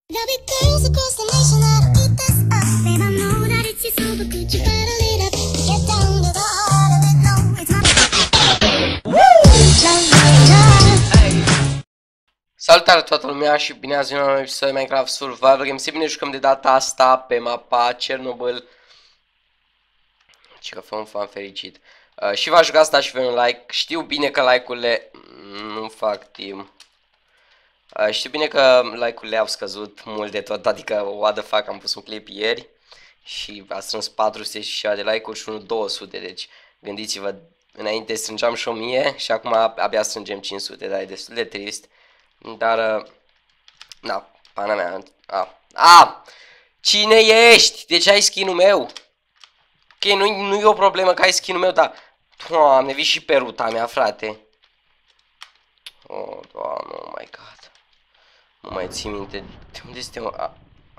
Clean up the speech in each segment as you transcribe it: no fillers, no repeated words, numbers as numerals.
There'll be girls across the nation that'll eat this up. Babe, I know that it's your soul, but could you bottle it up? Get down to the heart of it, no, it's not. Salutare toată lumea și bine ați venit la un episod de Minecraft Survival Game. Se bine jucăm de data asta pe mapa Chernobyl. Și că fă un fan fericit. Și v-a jucat asta și vă un like. Știu bine că like-urile nu fac timp. Știu bine că like-urile au scăzut mult de tot, adică what the fuck, am pus un clip ieri și a strâns 400 și ceva de like-uri și unul 200, deci gândiți-vă, înainte strângeam și 1000 și acum abia strângem 500, dar e destul de trist, dar, na, pana mea, cine ești? Deci ai skin-ul meu? Ok, nu e o problemă că ai skin-ul meu, dar, doamne, vii și pe ruta mea, frate. Oh, doamne, oh my god. Nu mai țin minte. De unde este, mă?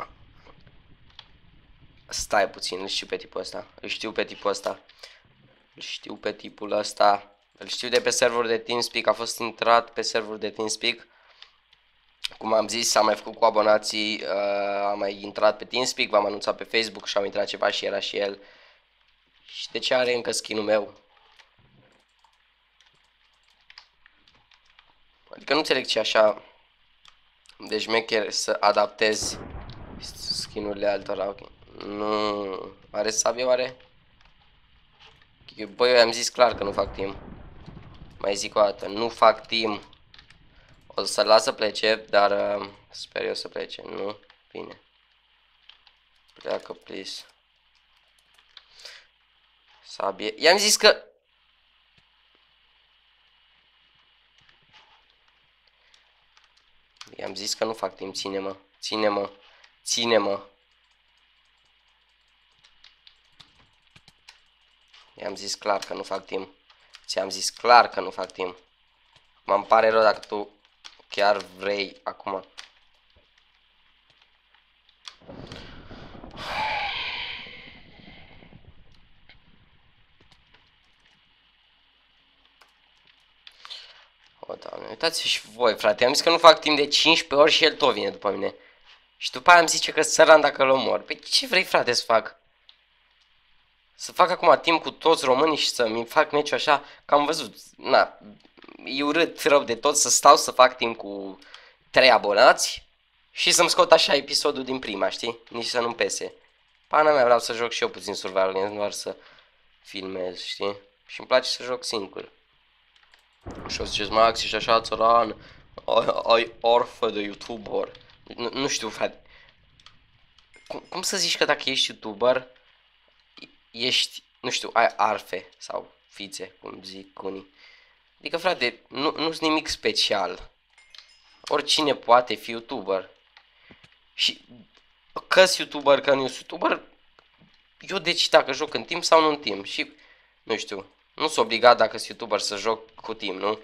Stai puțin, îl știu pe tipul ăsta. Îl știu pe tipul ăsta. Îl știu pe tipul ăsta. Îl știu de pe serverul de TeamSpeak. A fost intrat pe serverul de TeamSpeak. Cum am zis, am mai făcut cu abonații. Am mai intrat pe TeamSpeak. V-am anunțat pe Facebook și am intrat ceva și era și el. Și de ce are încă skin-ul meu? Adică nu înțeleg ce așa de șmecher să adaptezi skin-urile altora, ok. Nu... Are sabie oare? Băi, eu am zis clar că nu fac timp. Mai zic o dată, nu fac timp. O să-l las să plece, dar sper eu să plece, nu? Bine. Pleacă, please. Sabie. I-am zis că... I-am zis că nu fac timp, ține-mă, ține-mă, ține-mă. I-am zis clar că nu fac timp. Ți-am zis clar că nu fac timp. Mă-mi pare rău dacă tu chiar vrei acum. O, Doamne, uitați-vă și voi, frate. Am zis că nu fac timp de 15 ori și el tot vine după mine. Și după aia îmi zice că săran dacă îl omor. Păi ce vrei, frate, să fac? Să fac acum timp cu toți românii și să-mi fac meciul așa, că am văzut, na, e urât rău de tot să stau să fac timp cu 3 abonați și să-mi scot așa episodul din prima, știi? Nici să nu-mi pese. Pana mea, vreau să joc și eu puțin survival, nu doar să filmez, știi? Și îmi place să joc singur. Și o ziceți, Max, ești așa țăran, ai orfă de YouTuber. Nu știu, frate. Cum să zici că dacă ești YouTuber, ești, nu știu, ai arfe sau fițe, cum zic unii. Adică, frate, nu-s nimic special. Oricine poate fi YouTuber. Și că-s YouTuber, că nu-s YouTuber, eu decid dacă joc în timp sau nu în timp. Și, nu știu, nu sunt obligat dacă sunt YouTuber să joc cu timp, nu?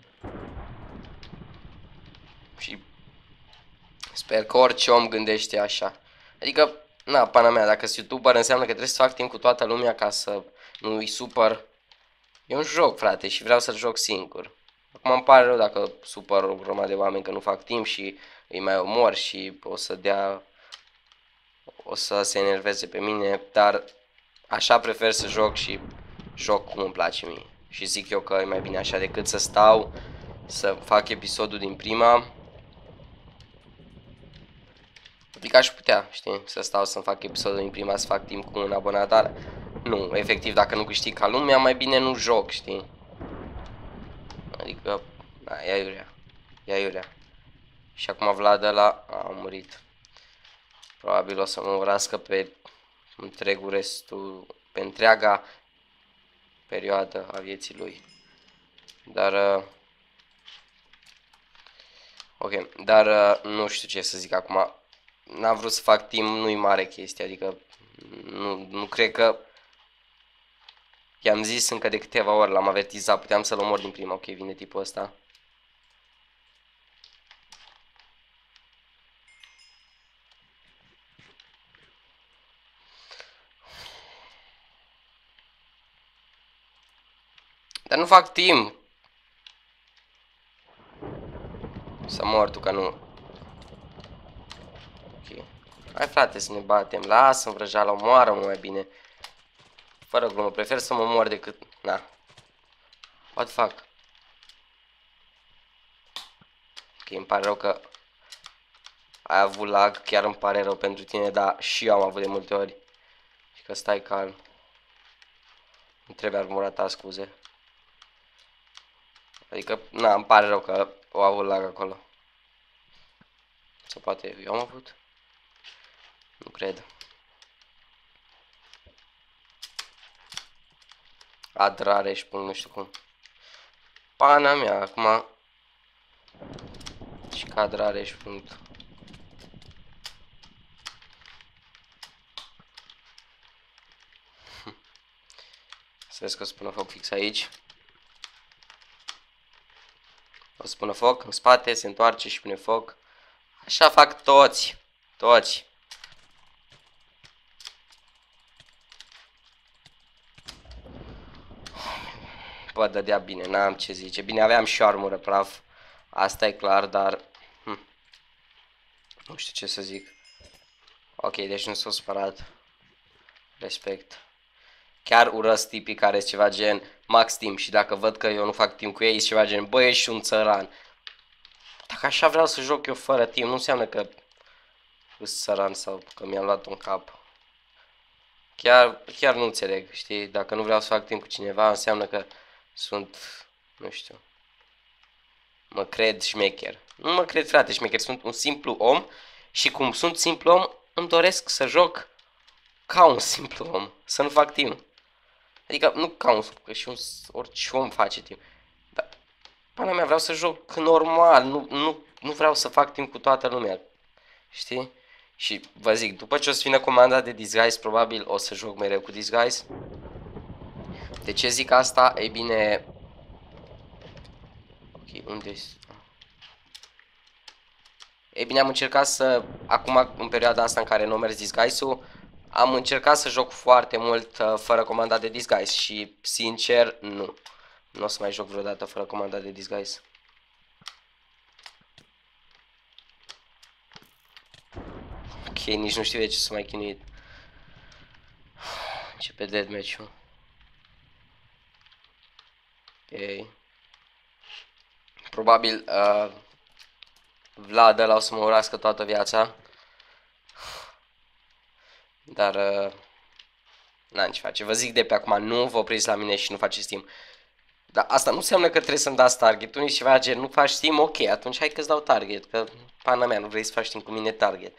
Și sper că orice om gândește așa. Adică, na, pana mea, dacă sunt YouTuber înseamnă că trebuie să fac timp cu toată lumea ca să nu-i supăr. E un joc, frate, și vreau să-l joc singur. Acum îmi pare rău dacă supăr o grămadă de oameni că nu fac timp și îi mai omor și o să se enerveze pe mine, dar așa prefer să joc și joc cum îmi place mie. Și zic eu că e mai bine așa decât să stau să fac episodul din prima. Adică aș putea, știi, să stau să fac episodul din prima, să fac timp cu un abonat, dar nu, efectiv, dacă nu câștig ca lumea, mai bine nu joc, știi? Adică, da, ia iurea, ia iurea. Și acum Vlad ăla a murit. Probabil o să mă urască pe întregul restul, pe întreaga perioadă a vieții lui. Dar, ok, dar nu știu ce să zic acum. N-am vrut să fac timp, nu-i mare chestie, adică nu cred că... I-am zis încă de câteva ori, l-am avertizat, puteam să-l omor din prima, ok, vine tipul ăsta. Dar nu fac timp. Să mor tu că nu... Hai frate să ne batem. Lasă-mi vrăjeala, omoară-mă mai bine. Fără glumă, prefer să mă mor decât... Na. What the fuck? Ok, îmi pare rău că ai avut lag, chiar îmi pare rău pentru tine, dar și eu am avut de multe ori. Și că stai calm. Nu trebuie armura ta, scuze. Adică, na, îmi pare rău că au avut lag acolo. Sau poate eu am avut? Nu cred. Adrare și până nu știu cum. Pana mea, acum. Și cadrare și punct. Să vezi că o să pună foc fix aici. O să pună foc în spate, se întoarce și pune foc. Așa fac toți. Toți. Bă, dădea bine, n-am ce zice. Bine, aveam și o armură praf. Asta e clar, dar... Nu știu ce să zic. Ok, deci nu s-a supărat. Respect. Chiar urăsc tipii care sunt ceva gen max timp și dacă văd că eu nu fac timp cu ei, sunt ceva gen băi, ești un țăran. Dacă așa vreau să joc eu fără timp, nu înseamnă că sunt țăran sau că mi-am luat un cap. Chiar nu înțeleg, știi? Dacă nu vreau să fac timp cu cineva, înseamnă că sunt, nu știu, mă cred șmecher. Nu mă cred, frate, șmecher, sunt un simplu om și cum sunt simplu om, îmi doresc să joc ca un simplu om, să nu fac timp. Adică nu ca un, că și orice om face timp. Dar, pana mea, vreau să joc normal, nu vreau să fac timp cu toată lumea. Știi? Și vă zic, după ce o să vină comanda de Disguise, probabil o să joc mereu cu Disguise. De ce zic asta? Ei bine... Ok, unde Ei bine, am încercat să... Acum, în perioada asta în care nu a mers Disguise-ul, am încercat să joc foarte mult fără comanda de Disguise și, sincer, nu. Nu o să mai joc vreodată fără comanda de Disguise. Ok, nici nu știu de ce s-a mai chinuit. Începe deathmatch-ul. Ok. Probabil Vlad ăla o să mă urască toată viața. Dar n-am ce face. Vă zic de pe acum, nu vă opriți la mine și nu faceți timp. Dar asta nu înseamnă că trebuie să-mi dați target. Nici ceva gen, nu faci timp, ok, atunci hai că-ți dau target. Că pana mea, nu vrei să faci timp cu mine target.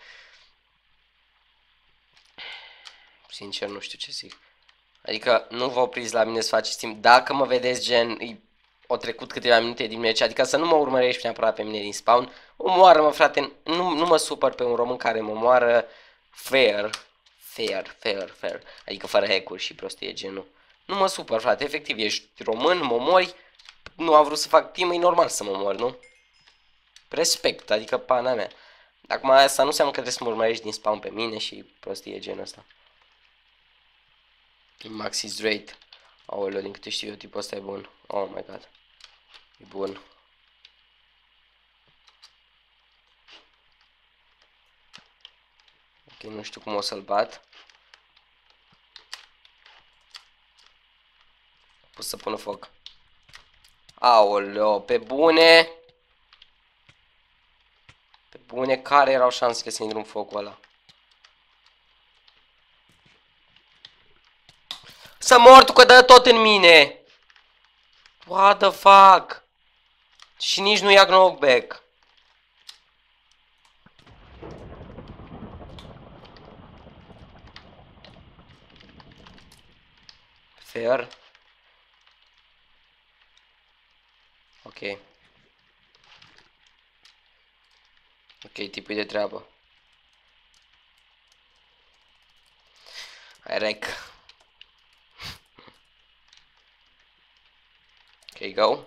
Sincer, nu știu ce zic. Adică nu vă opriți la mine să faceți timp. Dacă mă vedeți gen, au trecut câteva minute din meci, adică să nu mă urmărești neapărat pe mine din spawn. Omoară-mă, frate, nu mă supăr pe un român care mă omoară fair. Adică fără hack-uri și prostie genul. Nu mă supăr, frate, efectiv, ești român, mă mori, nu am vrut să fac timp, e normal să mă mor, nu? Respect, adică pana mea. Acum asta nu înseamnă că trebuie să mă urmărești din spawn pe mine și prostie genul ăsta. Maxis Drake. Aoleu, din câte știu eu, tipul ăsta e bun. Oh my god. E bun. Ok, nu știu cum o să-l bat. Pot să pună foc. Aoleu, pe bune. Pe bune, care erau șansele să intru în focul ăla? Să mor tu că dă tot în mine! What the fuck? Și nici nu ia knockback. Fair. Ok. Ok, tipul de treabă. Hai rec. Ok, go.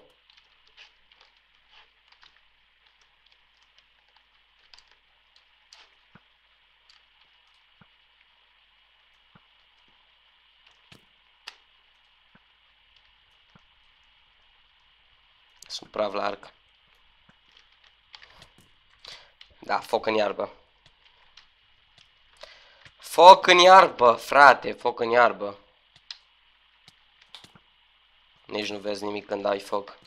Sunt praf la arc. Da, foc în iarbă. Foc în iarbă, frate, foc în iarbă. Nici nu vezi nimic când ai foc.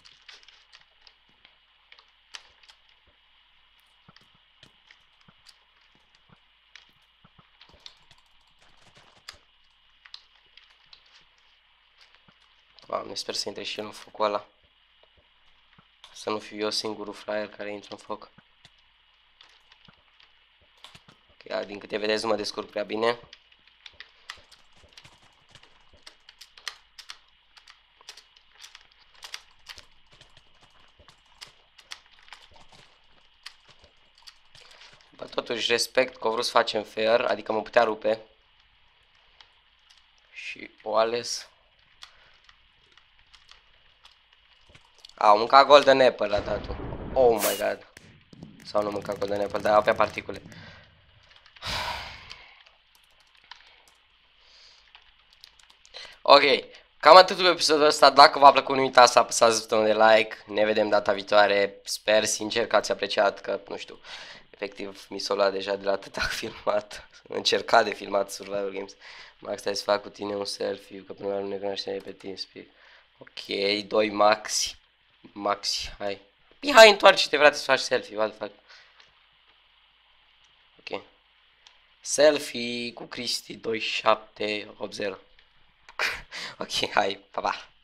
Doamne, sper să intre și el în focul ăla. Să nu fiu eu singurul fraier care intră în foc. Ok, din câte vedeți nu mă descurc prea bine. Bă, totuși respect că au vrut să facem fair, adică mă putea rupe. Și o ales. Au mâncat golden apple la datul. Oh my god. Sau nu mânca golden apple, dar avea particule. Ok, cam atât cu episodul ăsta. Dacă v-a plăcut, nu uitați să apăsați butonul de like. Ne vedem data viitoare. Sper sincer că ați apreciat, că nu știu, efectiv mi s-o luat deja de la atâta filmat. Încercat de filmat Survival Games. Max, stai să fac cu tine un selfie, că prima nu ne cunoaște pe TeamSpeak. Ok, 2 maxi. Maxi, hai. Hai, întoarce-te, frate, să faci selfie, what the fuck. Ok. Selfie cu Cristi 2780. Ok, hai, pa, pa.